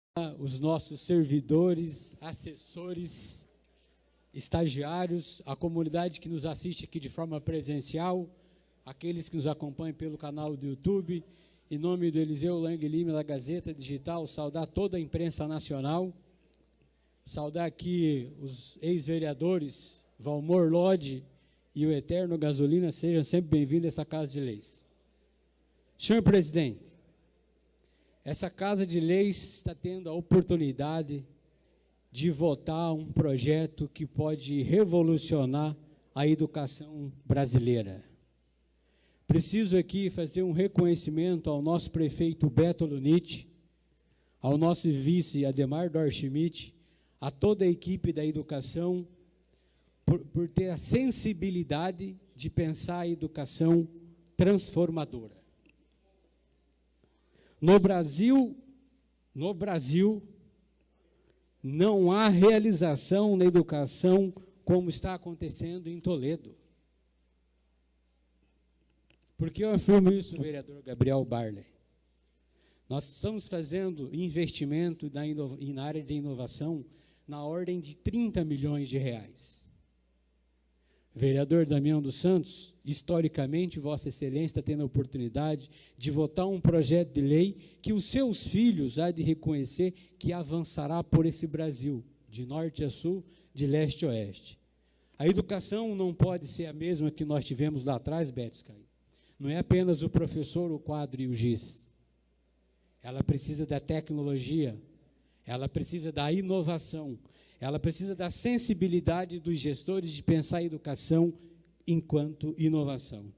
os nossos servidores, assessores, estagiários, a comunidade que nos assiste aqui de forma presencial, aqueles que nos acompanham pelo canal do YouTube, em nome do Eliseu Lang Lima, da Gazeta Digital, saudar toda a imprensa nacional, saudar aqui os ex-vereadores, Valmor Lodge e o Eterno Gasolina, sejam sempre bem-vindos a essa Casa de Leis. Senhor Presidente, essa Casa de Leis está tendo a oportunidade de votar um projeto que pode revolucionar a educação brasileira. Preciso aqui fazer um reconhecimento ao nosso prefeito Beto Luniti, ao nosso vice Ademar Dorschmidt, a toda a equipe da educação, por ter a sensibilidade de pensar a educação transformadora. No Brasil, não há realização na educação como está acontecendo em Toledo. Por que eu afirmo isso, vereador Gabriel Barley? Nós estamos fazendo investimento na área de inovação na ordem de 30 milhões de reais. Vereador Damião dos Santos, historicamente, Vossa Excelência está tendo a oportunidade de votar um projeto de lei que os seus filhos há de reconhecer que avançará por esse Brasil, de norte a sul, de leste a oeste. A educação não pode ser a mesma que nós tivemos lá atrás, Beto Sky. Não é apenas o professor, o quadro e o giz. Ela precisa da tecnologia, ela precisa da inovação, ela precisa da sensibilidade dos gestores de pensar a educação enquanto inovação.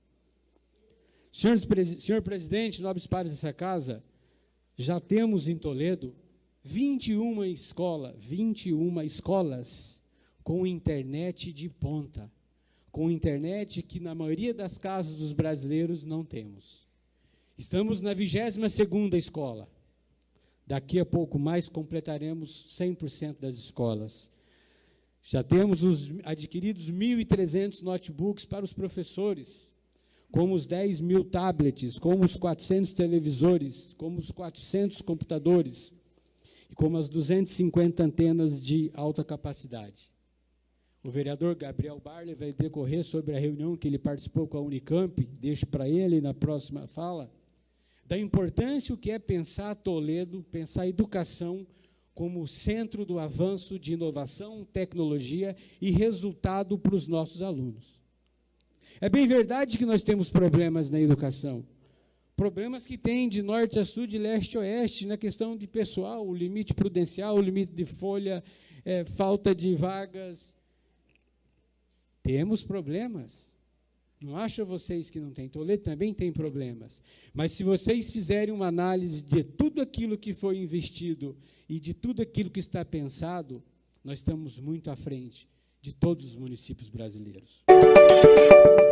Senhor Presidente, nobres pares dessa casa, já temos em Toledo 21 escolas com internet de ponta, com internet que na maioria das casas dos brasileiros não temos. Estamos na 22ª escola. Daqui a pouco mais completaremos 100% das escolas. Já temos adquiridos 1.300 notebooks para os professores, como os 10 mil tablets, como os 400 televisores, como os 400 computadores, e como as 250 antenas de alta capacidade. O vereador Gabriel Barley vai decorrer sobre a reunião que ele participou com a Unicamp, deixo para ele na próxima fala, da importância o que é pensar Toledo, pensar a educação como centro do avanço de inovação, tecnologia e resultado para os nossos alunos. É bem verdade que nós temos problemas na educação, problemas que tem de norte a sul, de leste a oeste, na questão de pessoal, o limite prudencial, o limite de folha, falta de vagas. Temos problemas. Não acham vocês que não tem? Toledo também tem problemas. Mas se vocês fizerem uma análise de tudo aquilo que foi investido e de tudo aquilo que está pensado, nós estamos muito à frente de todos os municípios brasileiros.